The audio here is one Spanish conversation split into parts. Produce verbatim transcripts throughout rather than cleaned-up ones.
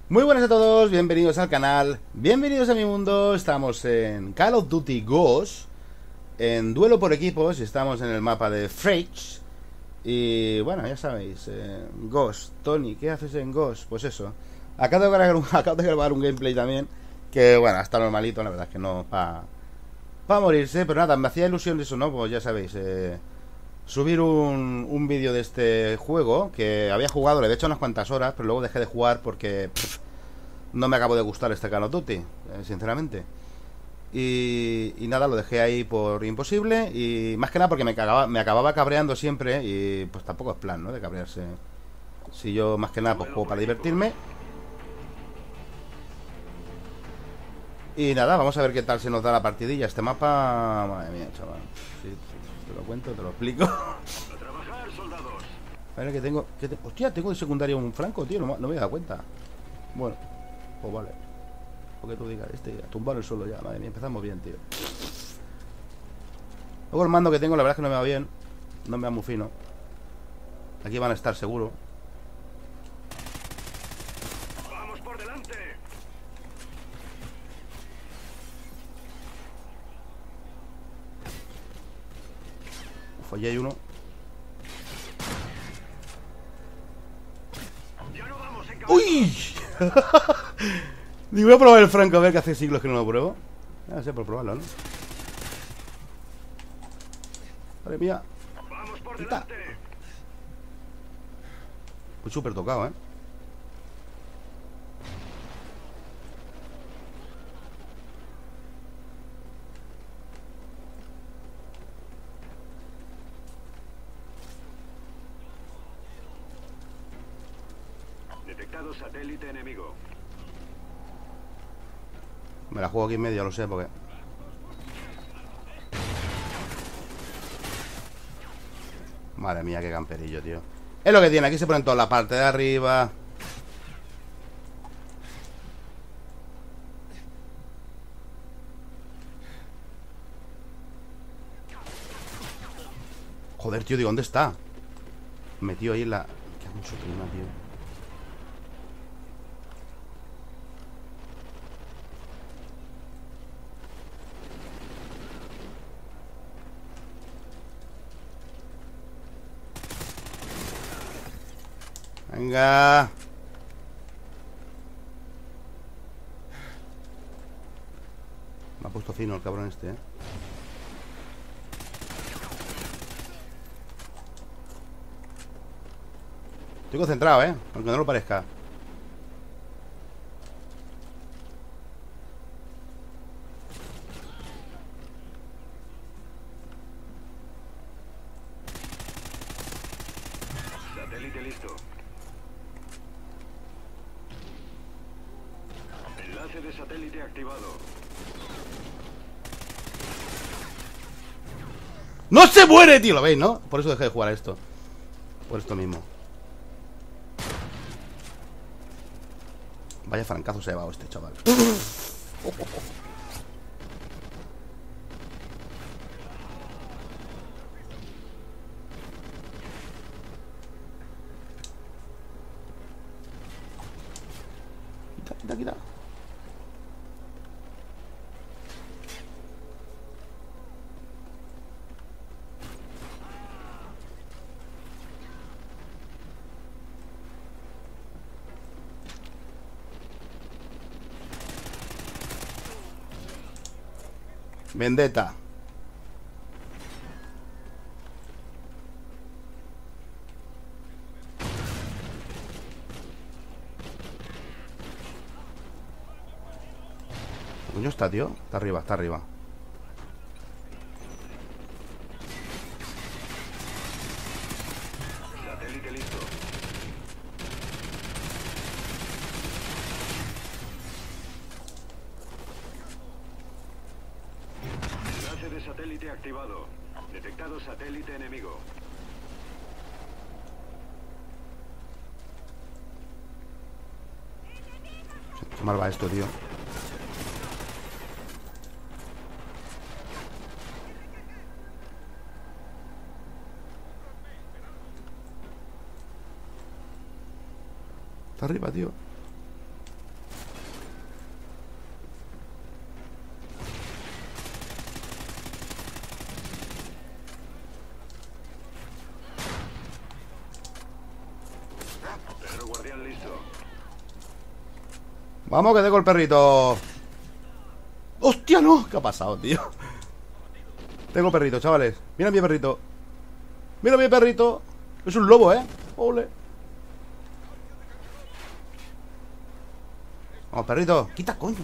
Muy buenas a todos, bienvenidos al canal, bienvenidos a mi mundo. Estamos en Call of Duty Ghost, en duelo por equipos, y estamos en el mapa de Frage. Y bueno, ya sabéis, eh, Ghost, Tony, ¿qué haces en Ghost? Pues eso, acabo de grabar un, acabo de grabar un gameplay también, que bueno, está normalito, la verdad es que no para pa morirse, pero nada, me hacía ilusión eso, ¿no? Pues ya sabéis, eh, subir un, un vídeo de este juego, que había jugado, le he hecho unas cuantas horas, pero luego dejé de jugar porque... pff, no me acabo de gustar este Call of Duty, eh, sinceramente. Y, y nada, lo dejé ahí por imposible. Y más que nada porque me, cagaba, me acababa cabreando siempre. Y pues tampoco es plan, ¿no? De cabrearse. Si yo más que nada pues juego para divertirme. Y nada, vamos a ver qué tal se nos da la partidilla. Este mapa... Madre mía, chaval. Si te lo cuento, te lo explico. A ver, que tengo... Que te... Hostia, tengo de secundaria un franco, tío. No, no me he dado cuenta. Bueno, pues vale. Lo que tú digas, este, a tumbar el suelo ya. Madre mía, empezamos bien, tío. Luego el mando que tengo, la verdad es que no me va bien. No me va muy fino. Aquí van a estar seguro. Vamos por delante. Uf, allí hay uno. Ya no vamos en cabeza. ¡Uy! Digo, voy a probar el franco, a ver, que hace siglos que no lo pruebo. Ya sé, por probarlo, ¿no? Madre mía. Vamos por Quita. delante. Pues súper tocado, ¿eh? Detectado satélite enemigo. Me la juego aquí en medio, lo sé, porque... Madre mía, qué camperillo, tío. Es lo que tiene, aquí se ponen toda la parte de arriba. Joder, tío, digo, ¿dónde está? Metido ahí en la... Qué mucho clima, tío. Venga. Me ha puesto fino el cabrón este, ¿eh? Estoy concentrado, ¿eh? Aunque no lo parezca. Satélite listo. Enlace de satélite activado. ¡No se muere, tío! ¿Lo veis, no? Por eso dejé de jugar a esto. Por esto mismo. Vaya francazo se ha llevado este chaval. Quita, quita, quita. Vendetta. ¿Qué coño está, tío? Está arriba, está arriba. Satélite listo. Enlace de satélite activado. Detectado satélite enemigo. Qué mal va esto, tío. Está arriba, tío. Vamos, que tengo el perrito. ¡Hostia, no! ¿Qué ha pasado, tío? Tengo perrito, chavales. Mira mi perrito. Mira mi perrito. Es un lobo, ¿eh? Ole. Vamos, perrito. Quita, coño.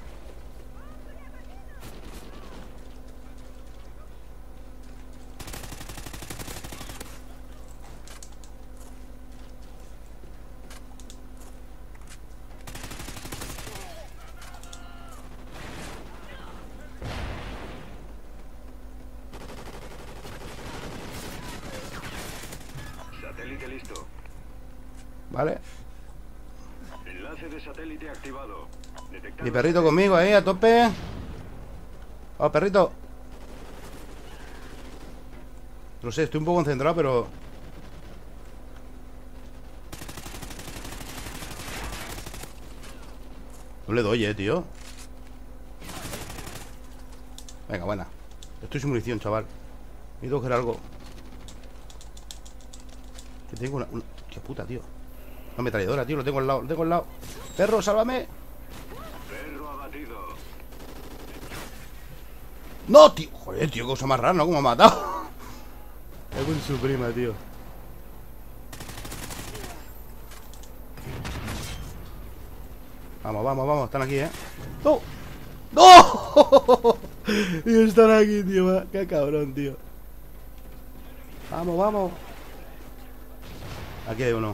Satélite listo. Vale. Enlace de satélite activado. Detectado. Mi perrito conmigo ahí, a tope. Vamos, perrito. No sé, estoy un poco concentrado, pero... No le doy, eh, tío. Venga, buena. Estoy sin munición, chaval. Necesito coger algo. Que tengo una... una... Qué puta, tío. Una ametralladora, tío. Lo tengo al lado, lo tengo al lado. Perro, sálvame. Perro abatido. ¡No, tío! Joder, tío, cosa más rara, ¿no? Como me ha matado. Es con su prima, tío. Vamos, vamos, vamos. Están aquí, ¿eh? ¡No! ¡No! Tío, están aquí, tío. Qué cabrón, tío. Vamos, vamos. Aquí hay uno.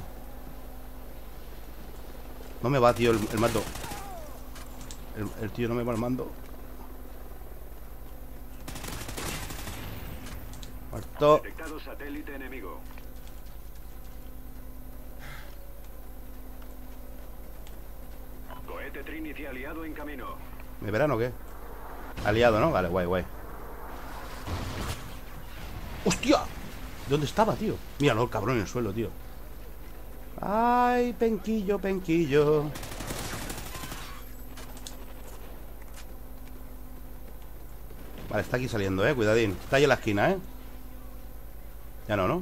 No me va, tío, el, el mando. El, el tío no me va el mando. Muerto. Detectado satélite enemigo. Cohete Trinity aliado en camino. ¿Me verán o qué? Aliado, ¿no? Vale, guay, guay. ¡Hostia! ¿Dónde estaba, tío? Míralo, el cabrón en el suelo, tío. Ay, penquillo, penquillo. Vale, está aquí saliendo, eh, cuidadín. Está ahí en la esquina, eh. Ya no, ¿no?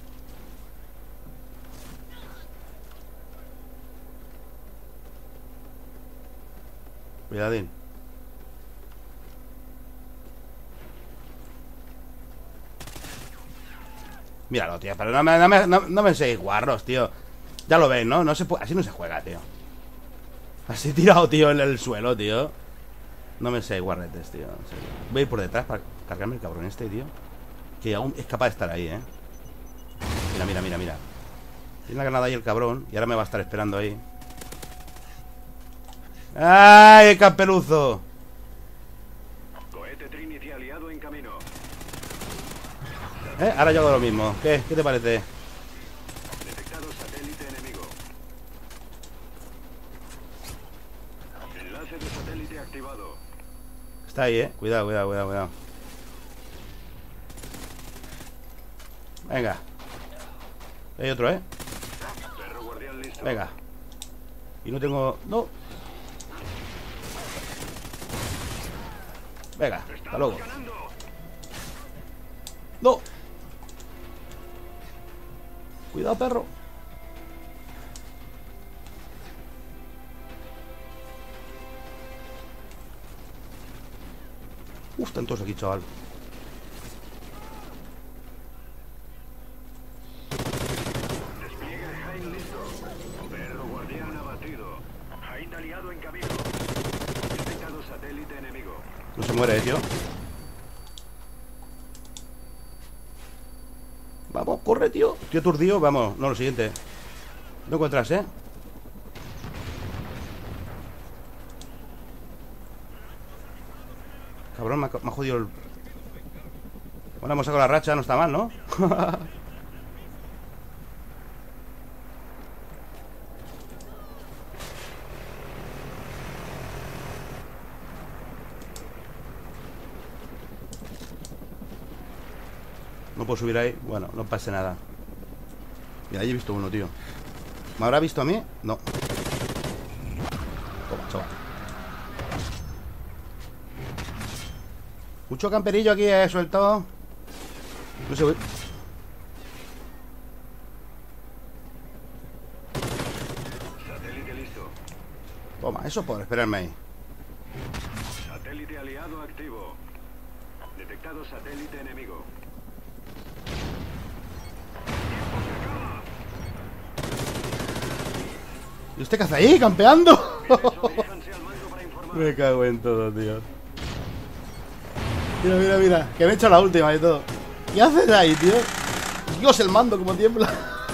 Cuidadín. Míralo, tío, pero no me, no me, no, no me seáis guarros, tío. Ya lo veis, ¿no? No se puede, así no se juega, tío. Así tirado, tío, en el suelo, tío. No me seáis guarretes, tío, en serio. Voy a ir por detrás para cargarme el cabrón este, tío. Que aún es capaz de estar ahí, ¿eh? Mira, mira, mira, mira. Tiene la granada ahí el cabrón. Y ahora me va a estar esperando ahí. ¡Ay, el campeluzo! Cohete Trinity aliado en camino. ¿Eh? Ahora yo hago lo mismo. ¿Qué? ¿Qué te parece? Detectado satélite enemigo. Enlace de satélite activado. Está ahí, ¿eh? Cuidado, cuidado, cuidado, cuidado. Venga. Hay otro, ¿eh? Perro guardián listo. Venga. Y no tengo... No. Venga, hasta luego. Ganando. No. Cuidado, perro. Uf, están todos aquí, chaval. Despliegue de Jain listo. Perro guardián abatido. Jain aliado en camino. Detectado satélite enemigo. No se muere, eh, tío. Vamos, corre, tío. Tío aturdido, vamos. No, lo siguiente. No encuentras, ¿eh? Cabrón, me ha, me ha jodido el... Bueno, hemos sacado la racha, no está mal, ¿no? No puedo subir ahí. Bueno, no pase nada. Mira, ahí he visto uno, tío. ¿Me habrá visto a mí? No. Toma, chaval. Mucho camperillo aquí, he suelto. No sé, voy. Satélite listo. Toma, eso por esperarme ahí. Satélite aliado activo. Detectado satélite enemigo. ¿Y usted qué hace ahí, campeando? Diríjanse al mando para informar. Me cago en todo, tío. Mira, mira, mira. Que me he hecho la última y todo. ¿Qué haces ahí, tío? Dios, el mando como tiembla.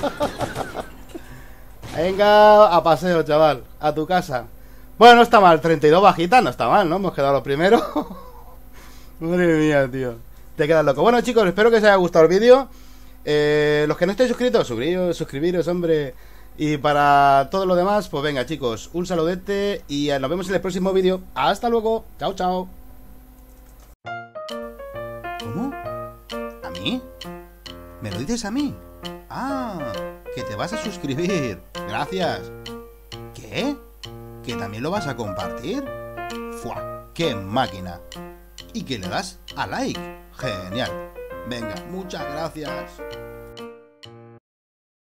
Venga, a paseo, chaval. A tu casa. Bueno, no está mal. treinta y dos bajitas, no está mal, ¿no? Hemos quedado los primeros. Madre mía, tío. Te quedas loco. Bueno, chicos, espero que os haya gustado el vídeo. Eh, los que no estéis suscritos, suscribiros, suscribiros, hombre. Y para todo lo demás, pues venga, chicos, un saludete y nos vemos en el próximo vídeo. Hasta luego. Chao, chao. ¿Cómo? ¿A mí? ¿Me lo dices a mí? Ah, que te vas a suscribir. Gracias. ¿Qué? ¿Que también lo vas a compartir? ¡Fua! ¡Qué máquina! Y que le das a like. Genial. Venga, muchas gracias.